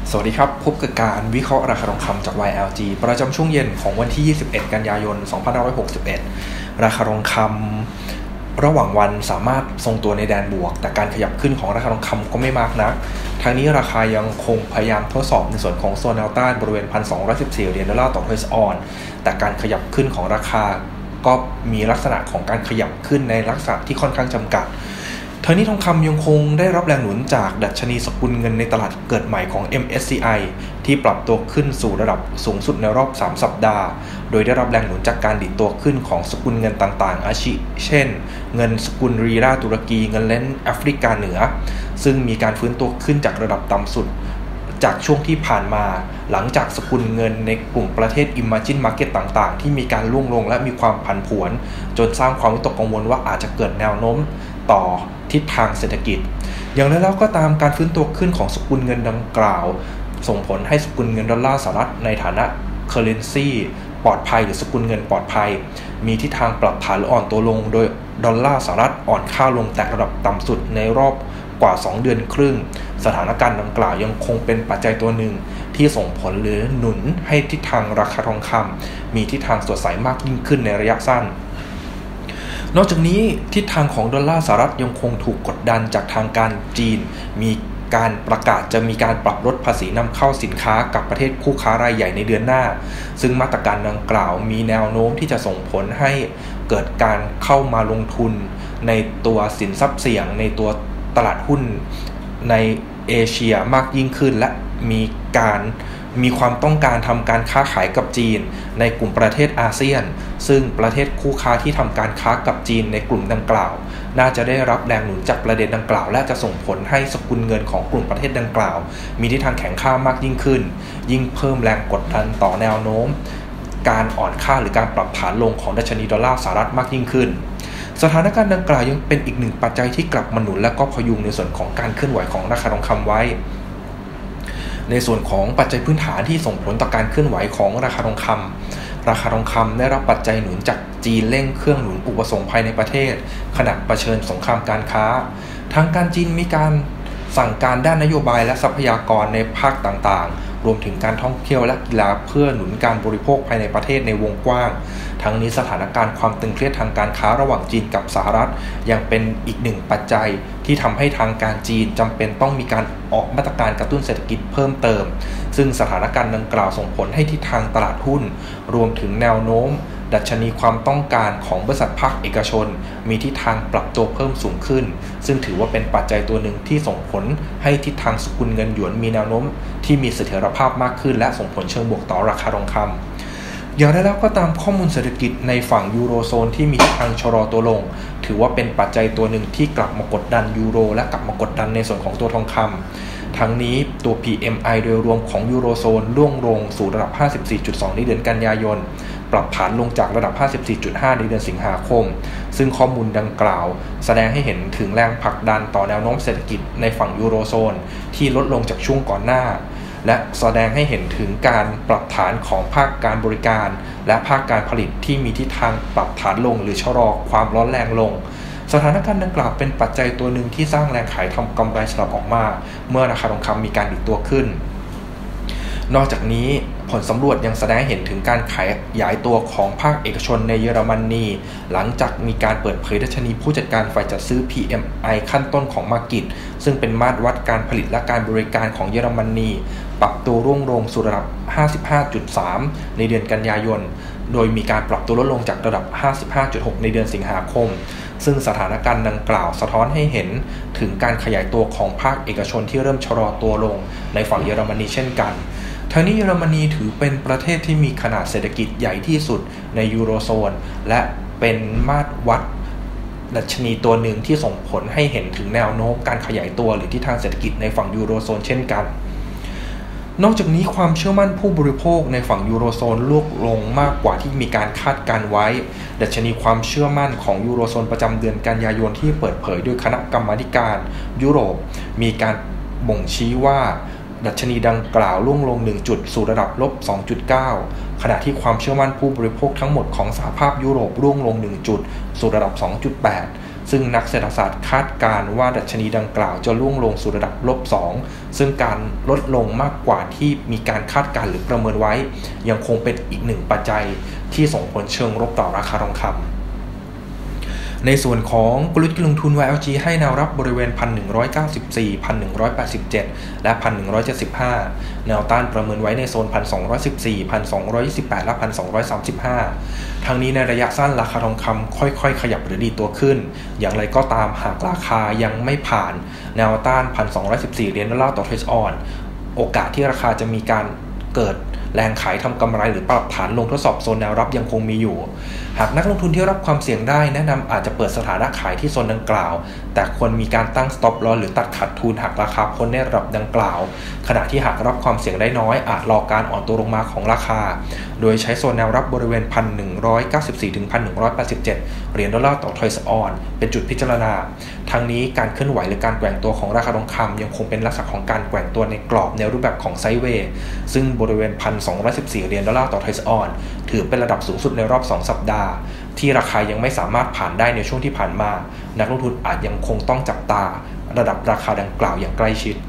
สวัสดีครับพบกับการวิเคราะห์ราคาทองคำจาก YLG ประจำช่วงเย็นของวันที่ 21 กันยายน 2561 ราคาทองคำระหว่างวันสามารถทรงตัวในแดนบวกแต่การขยับขึ้นของราคาทองคำก็ไม่มากนักทั้งนี้ราคายังคงพยายามทดสอบในส่วนของโซนแนวต้านบริเวณ 1,214 เหรียญดอลลาร์ต่อทอยส์ออนแต่การขยับขึ้นของราคาก็มีลักษณะของการขยับขึ้นในลักษณะที่ค่อนข้างจำกัดทั้งนี้ทองคำยังคงได้รับแรงหนุนจากดัชนีสกุลเงินในตลาดเกิดใหม่ของ MSCI ที่ปรับตัวขึ้นสู่ระดับสูงสุดในรอบ3สัปดาห์โดยได้รับแรงหนุนจากการดิดตัวขึ้นของสกุลเงินต่างๆอาทิเช่นเงินสกุลรีราตุรกีเงินเลนแอฟริกาเหนือซึ่งมีการฟื้นตัวขึ้นจากระดับต่ำสุดจากช่วงที่ผ่านมาหลังจากสกุลเงินในกลุ่มประเทศ Emerging Market ต่างๆที่มีการร่วงลงและมีความผันผวนจนสร้างความวิตกกังวลว่าอาจจะเกิดแนวโน้มต่อทิศทางเศรษฐกิจอย่างไรแล้วก็ตามการฟื้นตัวขึ้นของสกุลเงินดังกล่าวส่งผลให้สกุลเงินดอลลาร์สหรัฐในฐานะ currency ปลอดภัยหรือสกุลเงินปลอดภัยมีทิศทางปรับฐานหรืออ่อนตัวลงโดยดอลลาร์สหรัฐอ่อนค่าลงแตะระดับต่ำสุดในรอบกว่า2เดือนครึ่งสถานการณ์ดังกล่าวยังคงเป็นปัจจัยตัวหนึ่งที่ส่งผลหรือหนุนให้ทิศทางราคาทองคำมีทิศทางสดใสมากยิ่งขึ้นในระยะสั้นนอกจากนี้ทิศทางของดอลลาร์สหรัฐยังคงถูกกดดันจากทางการจีนมีการประกาศจะมีการปรับลดภาษีนำเข้าสินค้ากับประเทศคู่ค้ารายใหญ่ในเดือนหน้าซึ่งมาตรการดังกล่าวมีแนวโน้มที่จะส่งผลให้เกิดการเข้ามาลงทุนในตัวสินทรัพย์เสี่ยงในตัวตลาดหุ้นในเอเชียมากยิ่งขึ้นและมีความต้องการทำการค้าขายกับจีนในกลุ่มประเทศอาเซียนซึ่งประเทศคู่ค้าที่ทำการค้ากับจีนในกลุ่มดังกล่าวน่าจะได้รับแรงหนุนจากประเด็นดังกล่าวและจะส่งผลให้สกุลเงินของกลุ่มประเทศดังกล่าวมีทิศทางแข็งค่ามากยิ่งขึ้นยิ่งเพิ่มแรงกดดันต่อแนวโน้มการอ่อนค่าหรือการปรับฐานลงของดัชนีดอลลาร์สหรัฐมากยิ่งขึ้นสถานการณ์ดังกล่าวยังเป็นอีกหนึ่งปัจจัยที่กลับมาหนุนและก็พยุงในส่วนของการเคลื่อนไหวของราคาทองคำไว้ในส่วนของปัจจัยพื้นฐานที่ส่งผลต่อการเคลื่อนไหวของราคาทองคำราคาทองคำได้รับปัจจัยหนุนจากจีนเร่งเครื่องหนุนอุปสงค์ภายในประเทศขณะเผชิญสงครามการค้าทางการจีนมีการสั่งการด้านนโยบายและทรัพยากรในภาคต่างๆรวมถึงการท่องเที่ยวและกีฬาเพื่อหนุนการบริโภคภายในประเทศในวงกว้างทั้งนี้สถานการณ์ความตึงเครียดทางการค้าระหว่างจีนกับสหรัฐยังเป็นอีกหนึ่งปัจจัยที่ทำให้ทางการจีนจำเป็นต้องมีการออกมาตรการกระตุ้นเศรษฐกิจเพิ่มเติมซึ่งสถานการณ์ดังกล่าวส่งผลให้ทิศทางตลาดหุ้นรวมถึงแนวโน้มดัชนีความต้องการของบริษัทภาคเอกชนมีทิศทางปรับตัวเพิ่มสูงขึ้นซึ่งถือว่าเป็นปัจจัยตัวหนึ่งที่ส่งผลให้ทิศทางสกุลเงินหยวนมีแนวโน้มที่มีเสถียรภาพมากขึ้นและส่งผลเชิงบวกต่อราคาทองคำอย่างไรแล้วก็ตามข้อมูลเศรษฐกิจในฝั่งยูโรโซนที่มีทิศทางชะลอตัวลงถือว่าเป็นปัจจัยตัวหนึ่งที่กลับมากดดันยูโรและกลับมากดดันในส่วนของตัวทองคำทั้งนี้ตัว PMI โดยรวมของยูโรโซนร่วงลงสู่ระดับ 54.2 ในเดือนกันยายนปรับฐานลงจากระดับ 54.5 ในเดือนสิงหาคมซึ่งข้อมูลดังกล่าวแสดงให้เห็นถึงแรงผลักดันต่อแนวโน้มเศรษฐกิจในฝั่งยูโรโซนที่ลดลงจากช่วงก่อนหน้าและแสดงให้เห็นถึงการปรับฐานของภาคการบริการและภาคการผลิตที่มีทิศทางปรับฐานลงหรือชะลอความร้อนแรงลงสถานการณ์ดังกล่าวเป็นปัจจัยตัวหนึ่งที่สร้างแรงขายทำกำไรสลับออกมาเมื่อราคาทองคำมีการดิดตัวขึ้นนอกจากนี้ผลสำรวจยังแสดงเห็นถึงการขยายตัวของภาคเอกชนในเยอรมนีหลังจากมีการเปิดเผยดัชนีผู้จัดการฝ่ายจัดซื้อ PMI ขั้นต้นของมาร์เก็ตซึ่งเป็นมาตรวัดการผลิตและการบริการของเยอรมนีปรับตัวร่วงลงสู่ระดับ 55.3 ในเดือนกันยายนโดยมีการปรับตัวลดลงจากระดับ 55.6 ในเดือนสิงหาคมซึ่งสถานการณ์ดังกล่าวสะท้อนให้เห็นถึงการขยายตัวของภาคเอกชนที่เริ่มชะลอตัวลงในฝั่งเยอรมนีเช่นกันทั้งนี้เยอรมนีถือเป็นประเทศที่มีขนาดเศรษฐกิจใหญ่ที่สุดในยูโรโซนและเป็นมาตรวัดดัชนีตัวหนึ่งที่ส่งผลให้เห็นถึงแนวโน้มการขยายตัวหรือทิศทางเศรษฐกิจในฝั่งยูโรโซนเช่นกันนอกจากนี้ความเชื่อมั่นผู้บริโภคในฝั่งยูโรโซนลดลงมากกว่าที่มีการคาดการไว้ดัชนีความเชื่อมั่นของยูโรโซนประจำเดือนกันยายนที่เปิดเผยโดยคณะกรรมาธิการยุโรปมีการบ่งชี้ว่าดัชนีดังกล่าวร่วงลง1จุดสู่ระดับ -2.9 ขณะที่ความเชื่อมั่นผู้บริโภคทั้งหมดของสหภาพยุโรปร่วงลง1จุดสู่ระดับ 2.8 ซึ่งนักเศรษฐศาสตร์คาดการณ์ว่าดัชนีดังกล่าวจะร่วงลงสู่ระดับ-2ซึ่งการลดลงมากกว่าที่มีการคาดการณ์หรือประเมินไว้ยังคงเป็นอีกหนึ่งปัจจัยที่ส่งผลเชิงลบต่อราคาทองคำในส่วนของกลยุทธ์ลงทุน YLG ให้แนวรับบริเวณ 1,194 1,187 และ 1,175 แนวต้านประเมินไว้ในโซน 1,214 1,228 และ 1,235 ทั้งนี้ในระยะสั้นราคาทองคำค่อยๆขยับหรือดีตัวขึ้นอย่างไรก็ตามหากราคายังไม่ผ่านแนวต้าน 1,214 เหรียญดอลลาร์ต่อทรัลล์ออนโอกาสที่ราคาจะมีการเกิดแรงขายทำกำไรหรือปรับฐานลงทดสอบโซนแนวรับยังคงมีอยู่หากนักลงทุนที่รับความเสี่ยงได้แนะนำอาจจะเปิดสถานะขายที่โซนดังกล่าวแต่ควรมีการตั้ง stop loss หรือตัดขาดทุนหากราคาพ้นในระดับดังกล่าวขณะที่หากรับความเสี่ยงได้น้อยอาจรอการอ่อนตัวลงมาของราคาโดยใช้โซนแนวรับบริเวณ 1,194 ถึง 1,187 เหรียญดอลลาร์ต่อทรัลล์ออนเป็นจุดพิจารณาทั้งนี้การเคลื่อนไหวหรือการแกว่งตัวของราคาทองคำยังคงเป็นลักษณะของการแกว่งตัวในกรอบในรูปแบบของไซด์เวย์ซึ่งบริเวณ 1,214 เหรียญดอลลาร์ต่อทรัลล์ออนถือเป็นระดับสูงสุดในรอบ2สัปดาห์ที่ราคายังไม่สามารถผ่านได้ในช่วงที่ผ่านมานักลงทุนอาจยังคงต้องจับตาระดับราคาดังกล่าวอย่างใกล้ชิด